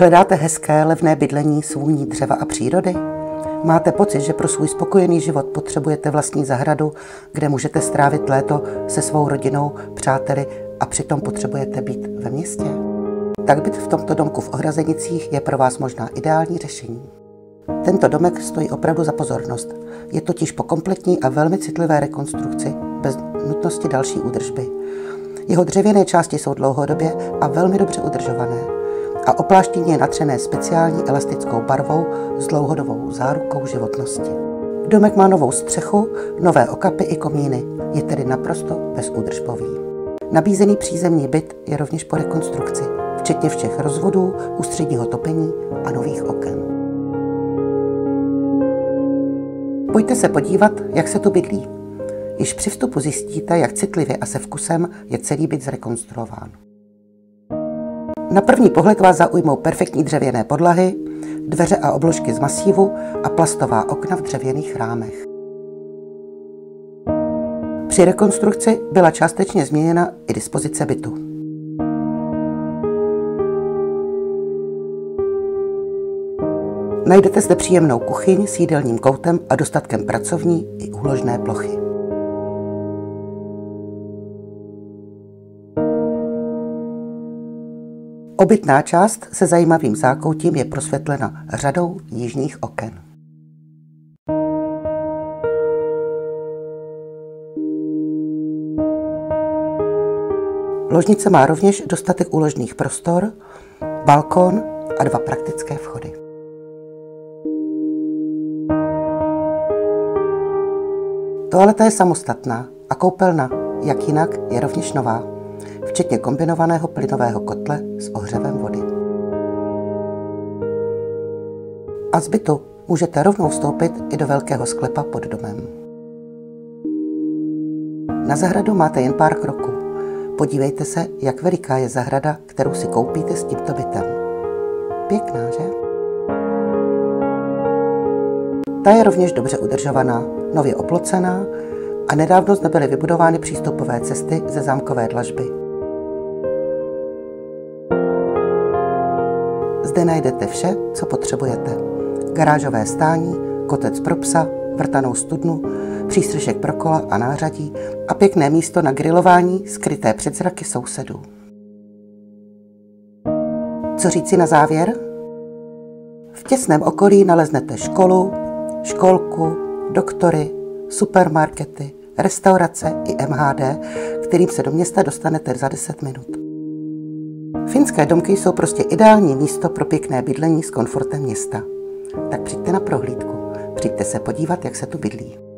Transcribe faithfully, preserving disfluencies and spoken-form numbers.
Hledáte hezké, levné bydlení s vůní dřeva a přírody? Máte pocit, že pro svůj spokojený život potřebujete vlastní zahradu, kde můžete strávit léto se svou rodinou, přáteli a přitom potřebujete být ve městě? Tak byt v tomto domku v Ohrazenicích je pro vás možná ideální řešení. Tento domek stojí opravdu za pozornost. Je totiž po kompletní a velmi citlivé rekonstrukci bez nutnosti další údržby. Jeho dřevěné části jsou dlouhodobě a velmi dobře udržované a opláštění je natřené speciální elastickou barvou s dlouhodobou zárukou životnosti. Domek má novou střechu, nové okapy i komíny, je tedy naprosto bezúdržbový. Nabízený přízemní byt je rovněž po rekonstrukci, včetně všech rozvodů, ústředního topení a nových oken. Pojďte se podívat, jak se tu bydlí. Již při vstupu zjistíte, jak citlivě a se vkusem je celý byt zrekonstruován. Na první pohled vás zaujmou perfektní dřevěné podlahy, dveře a obložky z masívu a plastová okna v dřevěných rámech. Při rekonstrukci byla částečně změněna i dispozice bytu. Najdete zde příjemnou kuchyň s jídelním koutem a dostatkem pracovní i úložné plochy. Obytná část se zajímavým zákoutím je prosvětlena řadou jižních oken. Ložnice má rovněž dostatek úložných prostor, balkon a dva praktické vchody. Toaleta je samostatná a koupelna, jak jinak, je rovněž nová, včetně kombinovaného plynového kotle s ohřevem vody. A z bytu můžete rovnou vstoupit i do velkého sklepa pod domem. Na zahradu máte jen pár kroků. Podívejte se, jak veliká je zahrada, kterou si koupíte s tímto bytem. Pěkná, že? Ta je rovněž dobře udržovaná, nově oplocená a nedávno zde byly vybudovány přístupové cesty ze zámkové dlažby. Zde najdete vše, co potřebujete. Garážové stání, kotec pro psa, vrtanou studnu, přístřešek pro kola a nářadí a pěkné místo na grilování skryté před zraky sousedů. Co říci na závěr? V těsném okolí naleznete školu, školku, doktory, supermarkety, restaurace i M H D, kterým se do města dostanete za deset minut. Finské domky jsou prostě ideální místo pro pěkné bydlení s komfortem města. Tak přijďte na prohlídku, přijďte se podívat, jak se tu bydlí.